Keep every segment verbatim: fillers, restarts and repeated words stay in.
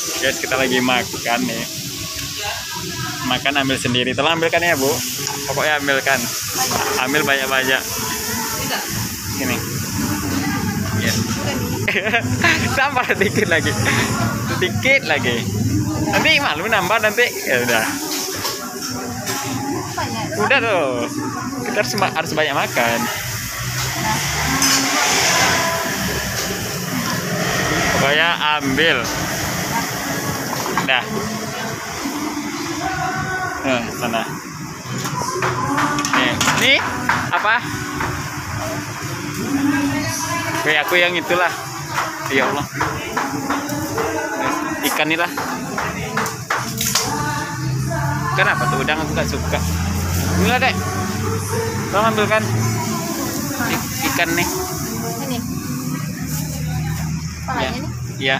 Guys, kita lagi makan nih. Makan ambil sendiri. Tolong ambilkan ya, Bu. Pokoknya ambilkan. Ambil banyak-banyak. Ini. Ya. Tambah dikit lagi. Dikit lagi. Nanti malu nambah nanti. Ya udah. Udah tuh. Kita harus, harus banyak makan. Pokoknya ambil. Dah. Nah, sana. Nih, nih apa? Kayak aku yang itulah. Ya Allah. Ikan nih lah. Kenapa tuh udang aku gak suka? Inilah dek. Tolong ambilkan ikan nih. Ini. Ya. Ya.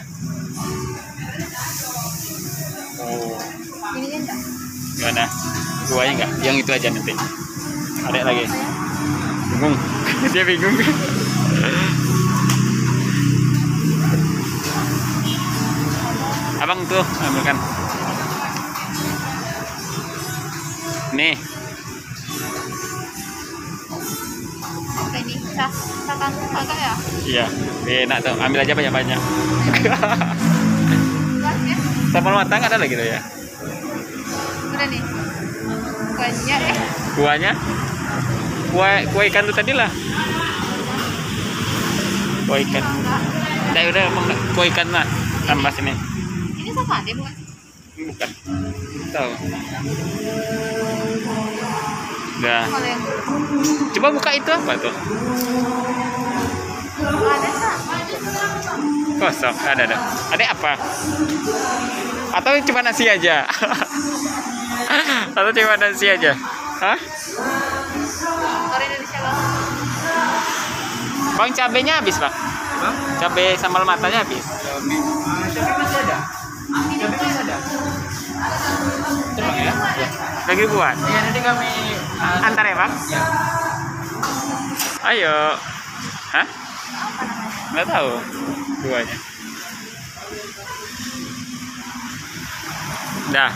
Oh. Ini kan enggak? Gimana? Guanya enggak? Yang itu aja nanti. Ada lagi. Bingung. Dia bingung. Abang tuh ambilkan. Nih. Oke nih, sah, sahkan agak ya? Iya, enak tuh. Ambil aja banyak-banyak. Luas ya? Sambal matang ada lagi tuh ya? Udah nih. Banyak eh. Kuahnya? Kue, kue ikan tuh tadi lah. Kue ikan. Udah, udah, kue ikan lah. Tambah sini. Ini sahkan deh bukan? Bukan. Tahu. Udah. Kalau yang Coba buka itu apa tuh? ada sah. Kosong. Ada, ada. Ada apa? Atau cuma nasi aja? Atau cuma nasi aja? Hah? Kalau Indonesia loh. Bang, cabenya habis, Bang? Cabai sambal matanya habis. Cabai masih ada. Cabai masih ada. Coba ya. Lagi buat. Iya, nanti kami uh, Antar ya, Bang? ya. Ayo. Hah? Nggak tahu. Duanya. Dah.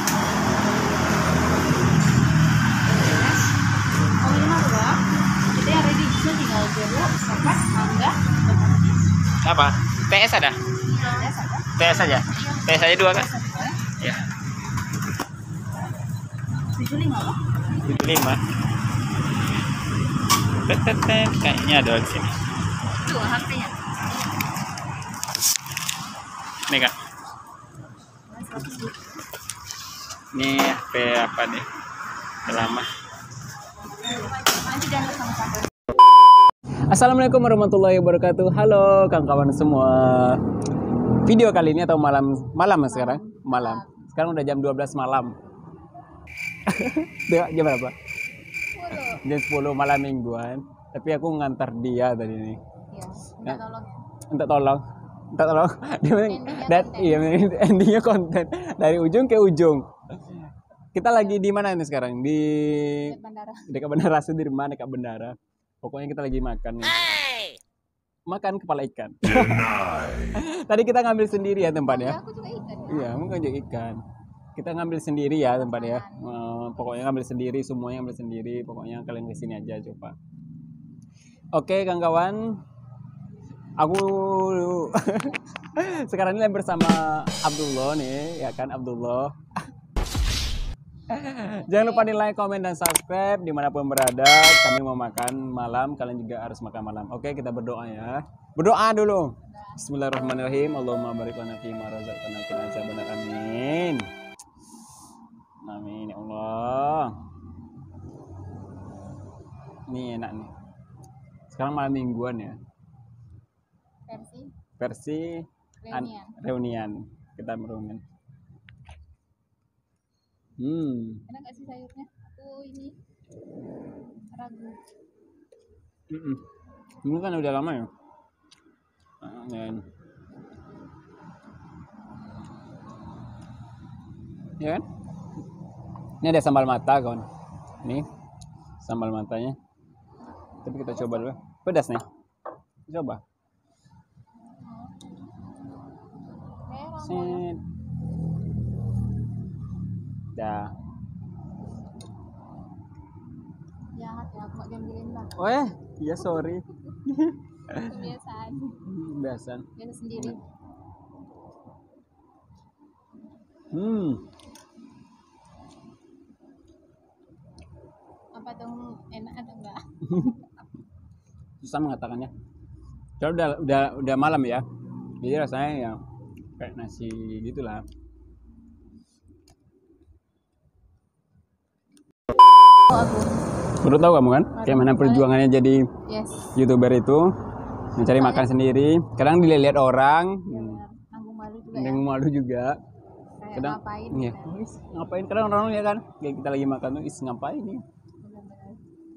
Kalau lima dua, kita yang ready juga tinggal jeruk, coklat, mangga, dan Apa? T S ada? ya saja. T S aja? T S aja dua kan? Ya. Tujuh lima loh. tujuh lima. Tetetet, kayaknya ada di sini. Dua H P-nya. Nih, Kak. Ini H P apa nih? Udah lama. Nanti jangan bersama-sama. Assalamualaikum warahmatullahi wabarakatuh. Halo kawan-kawan semua. Video kali ini atau malam malam sekarang? Malam. Sekarang udah jam dua belas malam. Jam berapa? Jam sepuluh malam mingguan. Tapi aku ngantar dia tadi nih. Iya, minta tolong ya. Minta tolong. Minta tolong. Dia dan iya endingnya konten dari ujung ke ujung. Kita lagi di mana ini sekarang? Di Dekat bandara. dekat bandara Sudirman, dekat bandara. Pokoknya kita lagi makan nih. Makan kepala ikan. Tadi kita ngambil sendiri ya tempatnya. Aku juga ikan. Iya, mungkin juga ikan. Kita ngambil sendiri ya tempatnya. Eh, pokoknya ngambil sendiri, semuanya ngambil sendiri. Pokoknya kalian kesini aja coba. Oke, kawan-kawan. Aku sekarang ini bersama Abdullah nih, ya kan Abdullah. Jangan lupa di like, komen, dan subscribe dimanapun berada. Kami mau makan malam, kalian juga harus makan malam. Oke, kita berdoa ya. Berdoa dulu. Bismillahirrahmanirrahim. Allahumma barik lana fi ma razaqtana wa qina adzabannar. Amin. Amin ya Allah. Ini enak nih. Sekarang malam mingguan ya. Versi Versi an- reunian. reunian. Kita reunian. Hmm. Enak gak sih sayurnya? Aku ini ragu. Mm-mm. Ini kan udah lama ya. Dan ya kan? Ini ada sambal mata kawan. Nih sambal matanya. Tapi kita coba dulu. Pedas nih. Coba. Merah. Set. Dah. Jahat ya, aku nggak diambilin lah. Weh, iya sorry. Kebiasaan. Biasa. Biasa sendiri. Hmm. Apa tuh enak atau enggak? Susah mengatakannya. Kalau udah udah udah malam ya. Jadi rasanya ya kayak nasi gitulah. Oh, aku. Baru tahu kamu kan? Kayak mana perjuangannya jadi Yes. YouTuber itu mencari makan sendiri. Kadang dilihat orang, Ya, benar. Nanggung malu juga ya. nanggung malu juga. Kayak Kadang ngapain? iya, Benar. "Is, ngapain? Kadang orang ya kan, kayak kita lagi makan tuh, is ngapain nih? Benar-benar.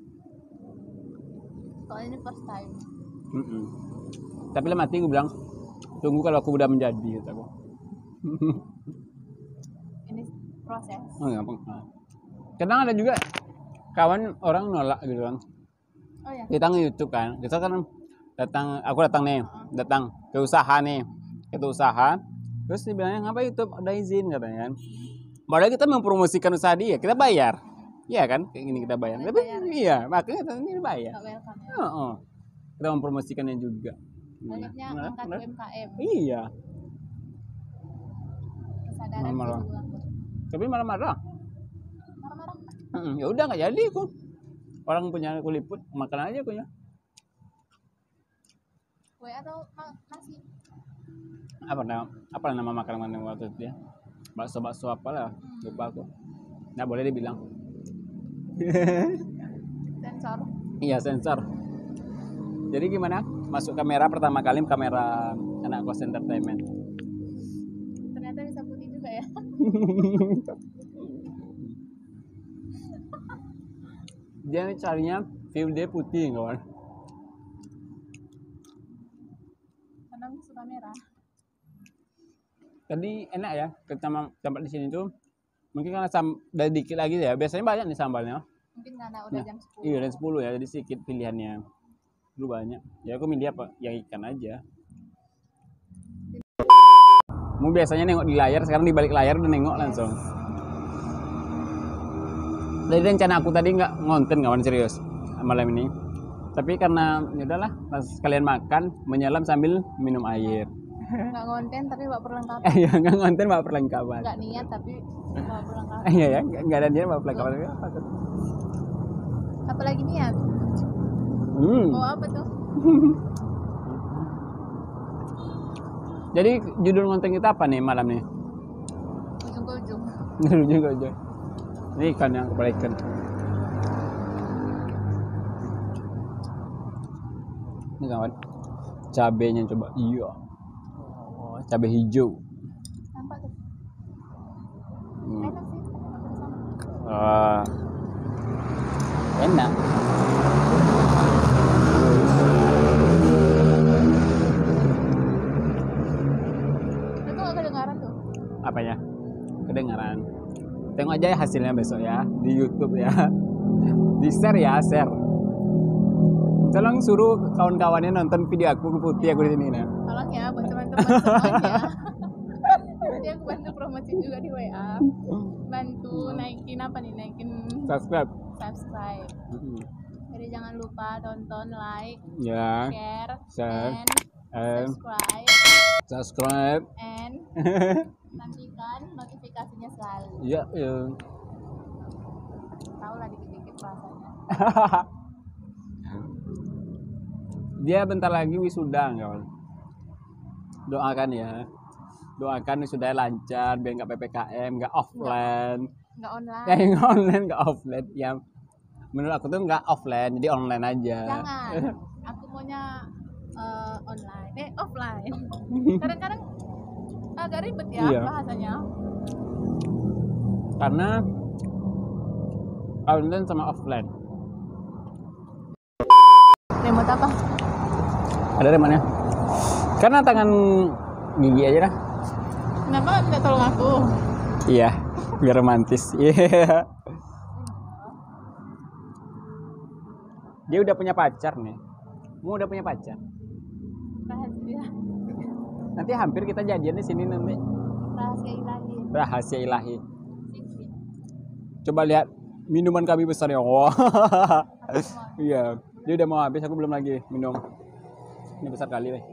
Soalnya ini first time. Mm-mm. Tapi lah mati gue bilang, tunggu kalau aku udah menjadi gitu aku. Ini proses. Oh, gampang. Nah. Kadang ada juga kawan orang nolak gitu kan. Oh ya. Kita nge-YouTube kan, kita kan datang, aku datang nih, datang ke usaha nih, ke usaha, terus dia bilangnya ngapa YouTube, ada izin katanya kan. Padahal kita mempromosikan usaha dia, kita bayar, iya kan, kayak gini kita bayar. Tapi iya, makanya kita ini bayar. Nggak welcome ya. Heeh. Kita mempromosikannya juga. Banyaknya Nah, angkat nah. U M K M. Iya, Kesadaran Marah-marah. jadi ulang. tapi marah-marah. Marah-marah. Mm-mm, ya udah nggak jadi aku. Orang punya kuliput, makan aja aku ya. Kue atau ma- nasi? Apa nama apa nama makanan waktu itu ya? Bakso bakso apa lah, lupa aku. Nggak boleh dibilang. Sensor. Iya sensor. Jadi gimana? Masuk kamera pertama kali kamera anak kos entertainment. Ternyata bisa putih juga ya. Dia carinya view dia putih kawan. Karena aku suka merah. Tadi enak ya kita tempat di sini tuh. Mungkin karena sam dari dikit lagi ya. Biasanya banyak nih sambalnya. Mungkin karena udah Nah, jam sepuluh. Iya dan sepuluh ya, jadi sedikit pilihannya. Dulu banyak. Ya aku milih apa? Yang ikan aja. Mau biasanya nengok di layar, sekarang di balik layar udah nengok langsung. Jadi rencana aku tadi nggak ngonten kawan serius malam ini. Tapi karena ya udahlah, pas kalian makan menyelam sambil minum air. Nggak ngonten tapi bawa perlengkapan. Eh ya nggak ngonten bawa perlengkapan. Nggak niat tapi bawa perlengkapan. Eh iya ya, nggak nggak ada dia bawa perlengkapan. Apa tuh? Apalagi niat. Hmm. Bawa apa tuh? Jadi judul konten kita apa nih malam nih? Ujung ke ujung. Dulu juga aja. Ini ikan yang kepala ikan. Ini kawan. Cabenya coba. Iya. Oh, cabai hijau. Nampak tuh. Hmm. Enak sih. Ah. Enak. Itu nggak kedengaran tuh. Apanya? Kedengaran. Tengok aja ya hasilnya besok ya di YouTube ya. Di share ya, share. Tolong suruh kawan-kawannya nonton video aku putih aku di sini nah. Tolong ya buat teman-teman semuanya. Nanti aku bantu promosi juga di W A. Bantu naikin apa nih? Naikin Subscribe. subscribe. Mm-mm. Jadi jangan lupa tonton, like, Ya, share, share, and and subscribe, subscribe. and nantikan notifikasinya selalu. Iya, iya. Tahu lah dikit-dikit rasanya. Dia bentar lagi wisuda kawan. Doakan ya. Doakan wisuda lancar biar nggak P P K M, nggak offline. Nggak online. Ya yang online nggak offline. Ya menurut aku tuh nggak offline, jadi online aja. Jangan. Aku maunya eh, online. Eh offline. Kadang-kadang agak ribet ya Iya. bahasanya. Karena online sama offline. Remote apa? Ada remote-nya. Karena tangan gigi aja dah. Kenapa nggak tolong aku? Iya, biar romantis. Iya. Dia udah punya pacar nih. Mau udah punya pacar. Rahasia. Nanti hampir kita jadian di sini nanti. Rahasia ilahi. Sip-sip. Coba lihat minuman kami besar ya. Wah. Habis semua. Iya, dia udah mau habis, aku belum lagi minum. Ini besar kali, weh.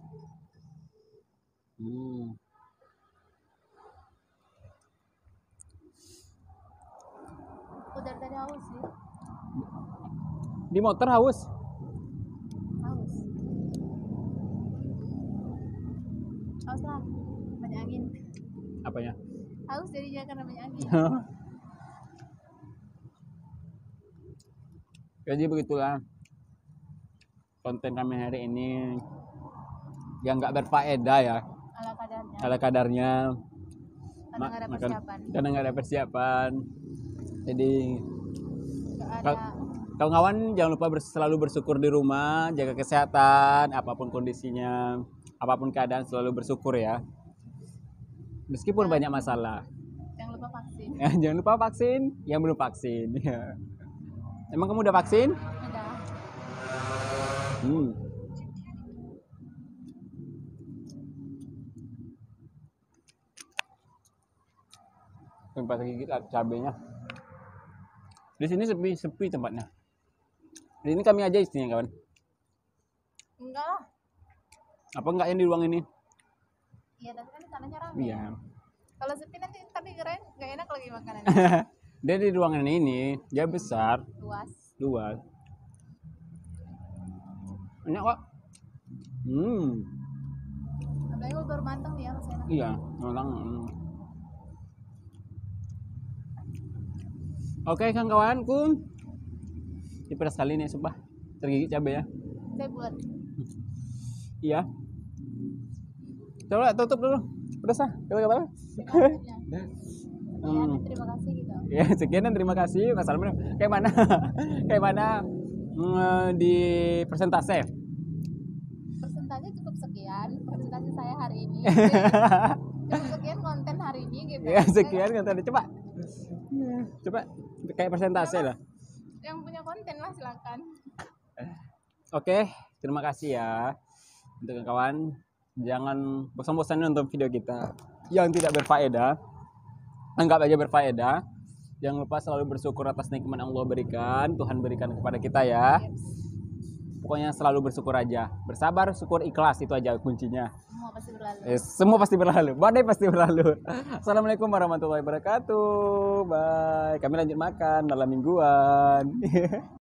Hmm. Aku dari tadi haus sih. Di motor haus. Haus. Haus lah. Banyak angin. Apanya? Haus jadinya karena banyak angin. Jadi begitulah konten kami hari ini yang nggak berfaedah ya, Ala kadarnya. ala kadarnya. Karena Ma- nggak ada makan- persiapan. Karena nggak ada persiapan. Jadi Nggak ada. Kal- kawan-kawan jangan lupa bers- selalu bersyukur di rumah, jaga kesehatan, apapun kondisinya, apapun keadaan selalu bersyukur ya. Meskipun banyak masalah. Jangan lupa vaksin. Ya, jangan lupa vaksin, yang belum vaksin. Ya. Emang kamu udah vaksin? Udah. Hmm. Tempat gigit lah cabenya. Di sini sepi sepi tempatnya. Di sini kami aja isinya kawan. Enggak lah. Apa enggak yang di ruang ini? Iya, tapi kan di sananya rame. Iya. Kalau sepi nanti tapi keren, nggak enak lagi makanan. Dia di ruangan ini dia besar, Luas. luas. Enak kok. Hmm. Apalagi kalau baru matang nih ya, masih enak. Iya, orang. Hmm. Oke kan kawanku. Ini pedas kali nih sumpah. Tergigit cabai ya. Saya buat. Iya. Coba tutup dulu. Pedas ah. Coba coba. Maksudnya. Ya, Hmm. terima kasih gitu. Ya sekian dan terima kasih Mas Salman. Kayak mana? Kayak mana mm, di persentase? Persentase cukup sekian, persentase saya hari ini. Cukup sekian konten hari ini gitu. Ya sekian kan tadi coba. Coba kayak persentase lah. Yang punya konten lah silakan. Oke, terima kasih ya untuk kawan. Jangan bosan-bosan nonton video kita yang tidak berfaedah. Anggap aja berfaedah. Jangan lupa selalu bersyukur atas nikmat yang Allah berikan, Tuhan berikan kepada kita ya. Pokoknya selalu bersyukur aja. Bersabar, syukur, ikhlas itu aja kuncinya. Semua pasti berlalu. Eh, semua pasti berlalu. Badai pasti berlalu. Assalamualaikum warahmatullahi wabarakatuh. Bye. Kami lanjut makan malam mingguan.